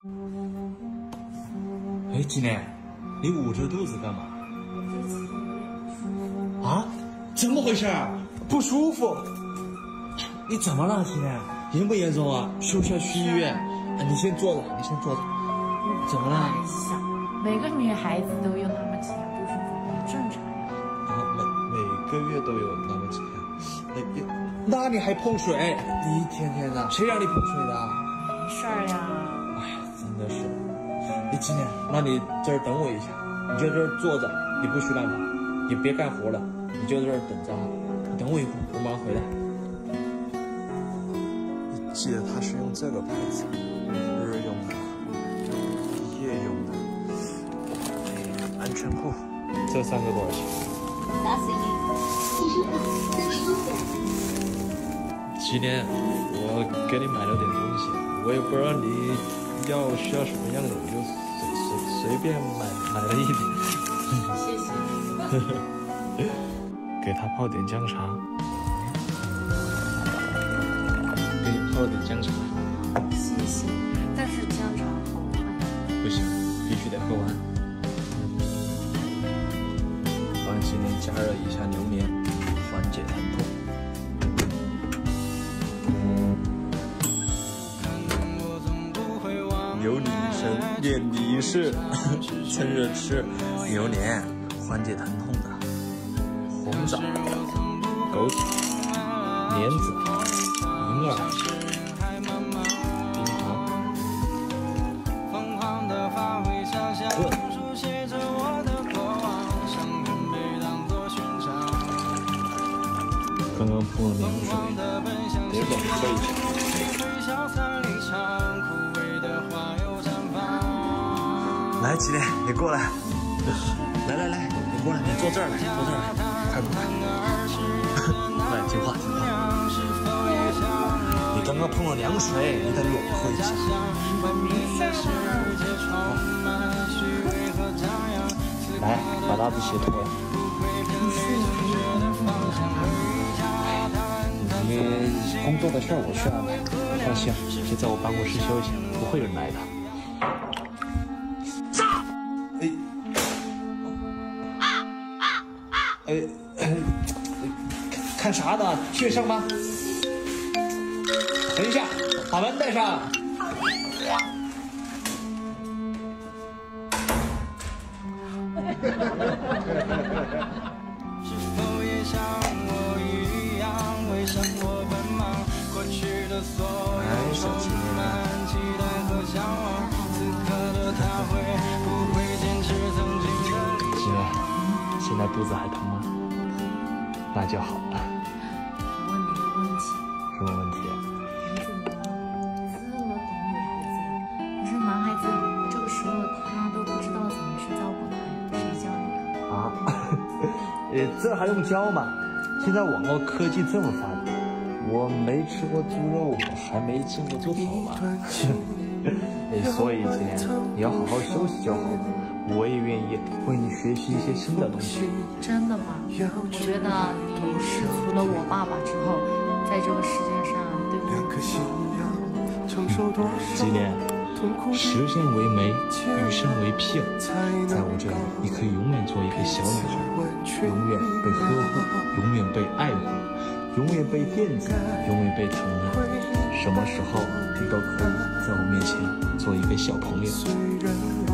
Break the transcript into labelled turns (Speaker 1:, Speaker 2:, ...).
Speaker 1: 哎，今年你捂着肚子干嘛？啊？怎么回事？不舒服？你怎么了，今年？严不严重啊？需不需要去医院？啊，你先坐着，你先坐着。怎么了？
Speaker 2: 哎呀，每个女孩子都有那么几天不舒服，很正常呀。
Speaker 1: 啊，每个月都有那么几天。那你还碰水？你一天天的，谁让你碰水的？
Speaker 2: 没事儿呀。
Speaker 1: 哎呀，真的是。你今天，那你这儿等我一下，你就这儿坐着，你不许乱跑，也别干活了，你就在这儿等着啊。你等我一会儿，我马上回来。你记得它是用这个牌子，日用的、夜用的。安全裤，这3个多少钱？
Speaker 3: 打死你！45元。
Speaker 1: 今天我给你买了点东西，我也不知道你需要什么样的，我就随便买了一点。
Speaker 2: 谢谢。
Speaker 1: 给他泡点姜茶，给你泡了点姜茶。
Speaker 2: 谢谢，但是姜茶好快。
Speaker 1: 不行，必须得喝完。帮今天加热一下牛年，缓解疼痛。有你一生，念你一世，趁热吃牛年，缓解疼痛的。红枣、枸杞、莲子、银耳、冰糖、炖。刚刚碰了凉水，得冷喝一下。来，吉莲，你过来。来，你过来，你坐这儿来，快不快？快，听话。你刚刚碰了凉水，你得冷喝一下。
Speaker 2: 没事
Speaker 1: 来，把袜子鞋脱了。
Speaker 2: 不是
Speaker 1: 你工作的事儿我去安排，放心，就在我办公室休息，不会有人来的。看啥呢？学生吗？等一下，把门带上。
Speaker 4: 是否也像我一样，为生活奔忙？过去的所有充满期待和向往，此刻的他会不会坚持曾经的理想？
Speaker 1: 现在肚子还疼吗？那就好了。
Speaker 2: 我问你个问题，
Speaker 1: 什么问题？
Speaker 2: 你怎么这么懂女孩子呀？可是男孩子这个时候他都不知道怎么去照顾他呀，谁教你的？
Speaker 1: 啊？这还用教吗？现在网络科技这么发达，我没吃过猪肉，我还没见过猪头嘛。所以今天你要好好休息就好了。我也愿意为你学习一些新的东西。
Speaker 2: 真的吗？我觉得你是除了我爸爸之后，在这个世界上对我。
Speaker 1: 今年实现为媒，余生为聘。在我这里，你可以永远做一个小女孩，永远被呵护，永远被爱护，永远被惦记，永远被疼爱。什么时候你都可以在我面前做一个小朋友。